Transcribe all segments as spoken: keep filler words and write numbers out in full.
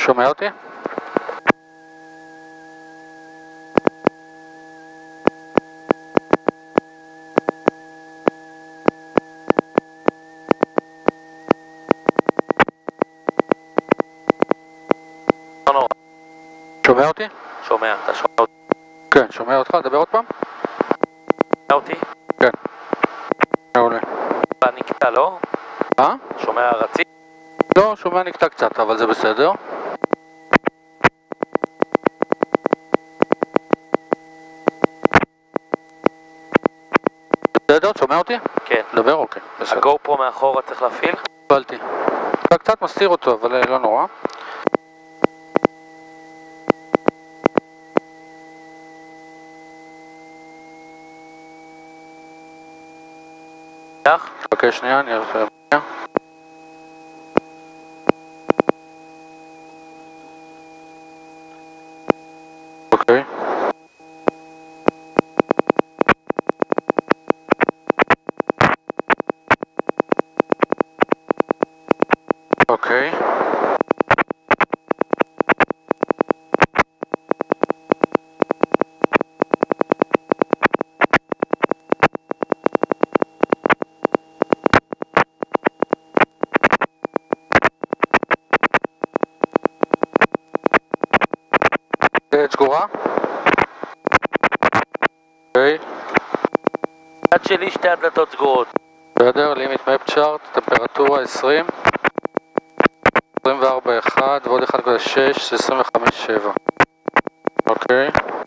שומע אותי? לא נורא. שומע אותי? שומע, אתה שומע אותי? כן, שומע אותך, דבר עוד פעם? שומע אותי? כן. מעולה. נקטע, לא? אה? שומע רציף? לא, שומע נקטע קצת, אבל זה בסדר. בסדר, שומע אותי? כן. דבר, אוקיי, בסדר. הגו פרו מאחורה צריך להפעיל? קיבלתי. אתה קצת מסתיר אותו, אבל לא נורא. חכה שנייה, אני אעשה... אוקיי. אוקיי. סגורה? אוקיי. עד שלי שתי הדלתות סגורות. בסדר, לימיט מפ צ'ארט, טמפרטורה עשרים, עשרים וארבע אחד ועוד אחד נקודה שש זה עשרים וחמש שבע. אוקיי.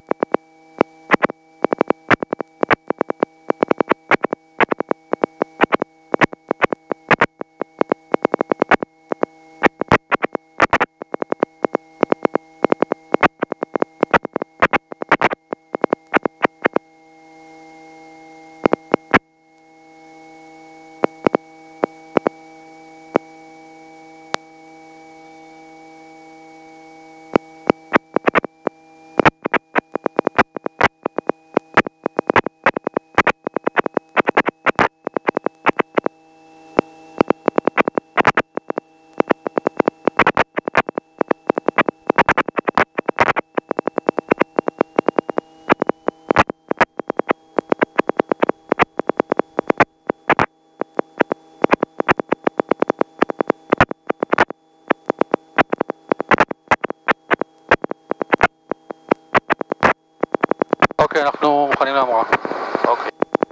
אוקיי, אנחנו מוכנים להמראה. אוקיי.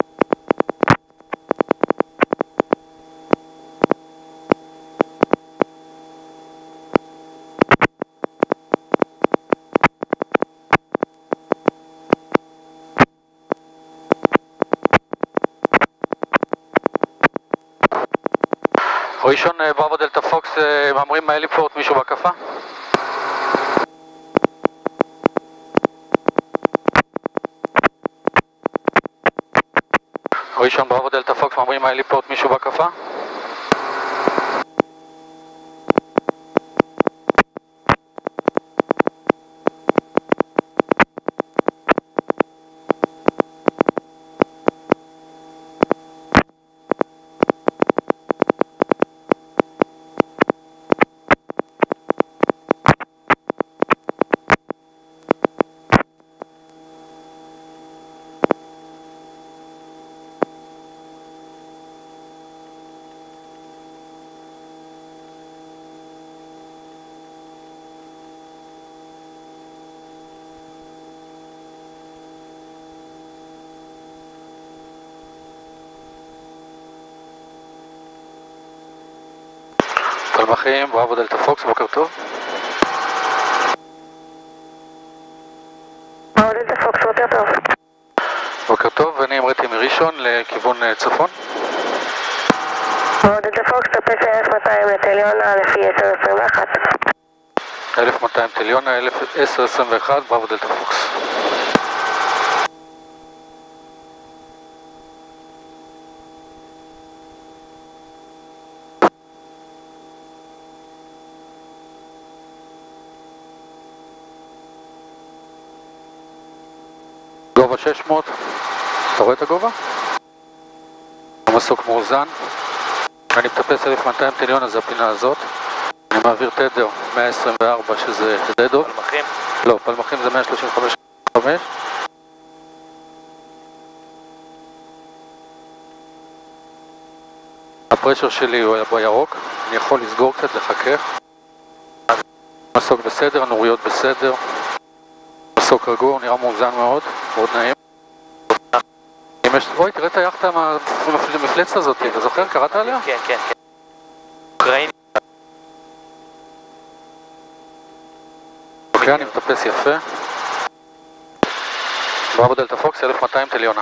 ראשון בראבו דלתה פוקס, מאמרים מההליפורט, מישהו בהקפה? ראשון בראבו דלתה פוקס, מאמרים מההליפורט, מישהו בהקפה? פלמחים, בראבו דלתה פוקס, בוקר טוב. בראבו דלתה פוקס, בוקר טוב. בוקר טוב, אני אמרתי מראשון לכיוון צפון. בראבו דלתה פוקס, טפס אלף מאתיים לטליונה לפי עשר עשרים ואחת. אלף מאתיים טליונה, עשר עשרים ואחת, בראבו דלתה פוקס. גובה שש מאות, אתה רואה את הגובה? המסוק מאוזן. אני מטפס אלף מאתיים טליון, אז זה הפינה הזאת. אני מעביר תדר מאה עשרים וארבע שזה שדה דוב. פלמחים? לא, פלמחים זה מאה שלושים וחמש. הפרשר שלי הוא בירוק, אני יכול לסגור קצת, לחכך. מסוק בסדר, הנוריות בסדר. מסוק רגוע, נראה מאוזן מאוד, מאוד נעים. אם יש... אוי, תראה את היחדה המפלצת הזאת, אתה זוכר? קראת עליה? כן, כן, כן. אוקראיני. אוקיי, אני מטפס יפה. בראבו דלתה פוקס, אלף מאתיים תליונה.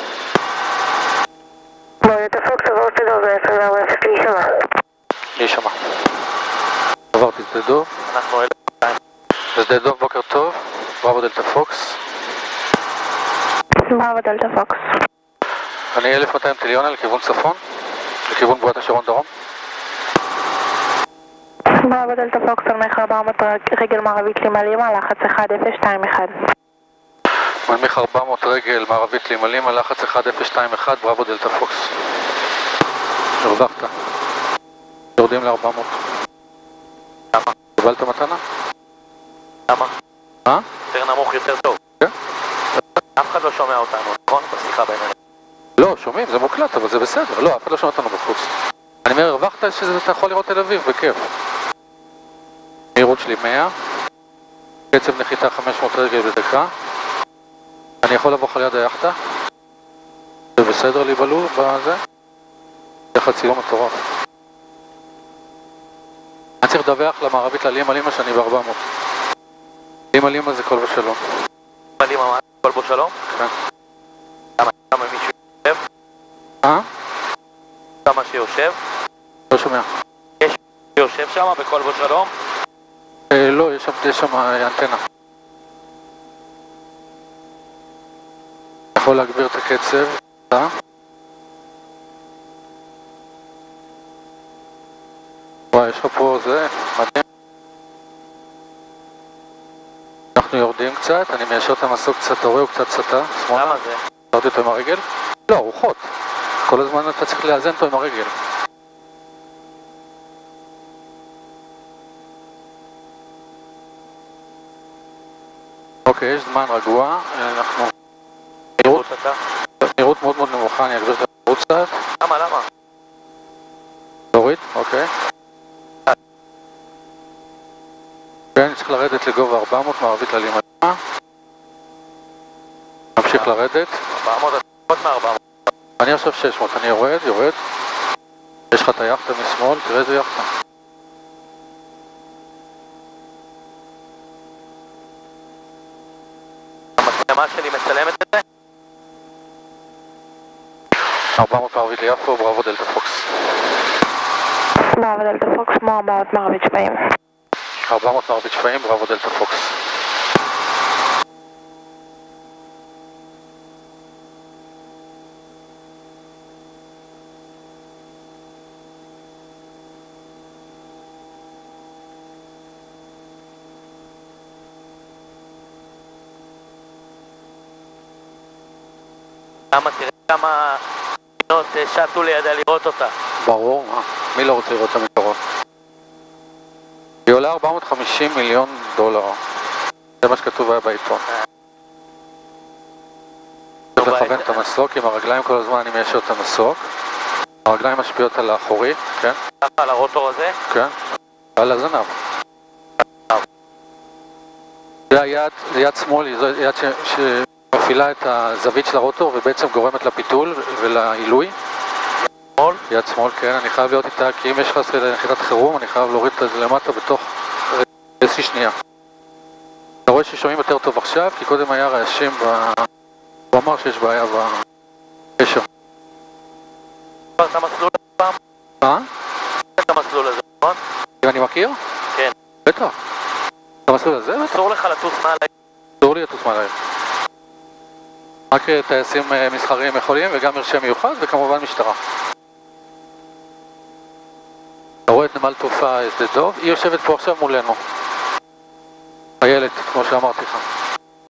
בראבו דלתה פוקס, עבור שדה דוב ב-עשרים וארבע אפס להישמע. להישמע. עברתי שדה דוב. אנחנו אלף מאתיים. שדה דוב, בוקר טוב. בראבו דלתה פוקס. בראבו דלתה פוקס. אני אלף מאתיים תליונה לכיוון צפון, לכיוון בועת השרון דרום. בראבו דלתה פוקס, על מייך ארבע מאות רגל מערבית לימלימה, לחץ אחד אפס שתיים אחד. מנמיך ארבע מאות רגל מערבית לימלימה, לחץ אחד אפס שתיים אחד, בראבו דלתה פוקס. הרווחת. יורדים ל-ארבע מאות. למה? קיבלת מתנה? למה? מה? יותר נמוך יותר טוב. כן. אף אחד לא שומע אותנו, נכון? בשיחה בינינו. לא, שומעים, זה מוקלט, אבל זה בסדר. לא, אף אחד לא שומע אותנו בחוץ. אני אומר, הרווחת שאתה יכול לראות תל אביב, בכיף. מהירות שלי מאה. קצב נחיתה חמש מאות רגל בדקה. אני יכול לבוא ליד היחדה. זה בסדר לי בלו, בזה. זה חצי יום מטורף. אני צריך לדווח למערבית ללימה לימה שאני ב-ארבע מאות. לימה לימה זה כל בשלום. לימה מה? כל בו שלום? כן. למה? למה מישהו יושב? אה? כמה שיושב? לא שומע. יש מישהו שיושב שם בכל בו שלום? אה, לא, יש שם, יש שם אנטנה. יכול להגביר את הקצב. אה? וואי, יש לך פה זה, מדהים. אנחנו יורדים קצת, אני מיישר את המסוק קצת, אתה רואה, הוא קצת סטה. למה זה? סתרתי אותו עם הרגל? לא, רוחות. כל הזמן אתה צריך לאזן אותו עם הרגל. אוקיי, יש זמן רגוע, אנחנו... מהירות, מהירות מאוד מאוד נמוכה, אני אגביר את המהירות קצת. למה, למה? להוריד, אוקיי. אני צריך לרדת לגובה ארבע מאות מערבית ללימה. נמשיך לרדת. ארבע מאות, עוד מ-ארבע מאות. אני עכשיו שש מאות, אני יורד, יורד. יש לך את היחדה משמאל, תראה איזה יחדה. המצלמה שלי מצלמת את זה? ארבע מאות מערבית ליפו, בראבו דלתה פוקס. בראבו דלתה פוקס, כמו ארבע מאות מערבית שפיים. ארבע מאות מערבית שפיים, בראבו דלתה פוקס. למה תראה כמה מדינות שטו לידה לראות אותה? ברור, מה? מי לא רוצה לראות את המקורות? היא עולה ארבע מאות וחמישים מיליון דולר. זה מה שכתוב היה בעיתון. צריך לכוון את המסוק, עם הרגליים כל הזמן אני מיישר את המסוק. הרגליים משפיעות על האחורי, כן? ככה על הרוטור הזה? כן, ועל הזנב. זה היד, זה יד שמאל, זו יד שמפעילה את הזווית של הרוטור ובעצם גורמת לפיתול ולעילוי. שמאל? יד שמאל, כן, אני חייב להיות איתה, כי אם יש לך נחיתת חירום, אני חייב להוריד את זה למטה בתוך איזושהי שנייה. אתה רואה ששומעים יותר טוב עכשיו, כי קודם היה רעשים ב... הוא אמר שיש בעיה בקשר. כבר את המסלול הזה פעם? מה? את המסלול הזה, נכון? אם אני מכיר? כן. בטח. את המסלול הזה? אסור לך לטוס מעל העיר. אסור לי לטוס מעל העיר. רק טייסים מסחריים יכולים, וגם מרשם מיוחד, וכמובן משטרה. אתה רואה את נמל תעופה שדה דוב, היא יושבת פה עכשיו מולנו. איילת, כמו שאמרתי לך.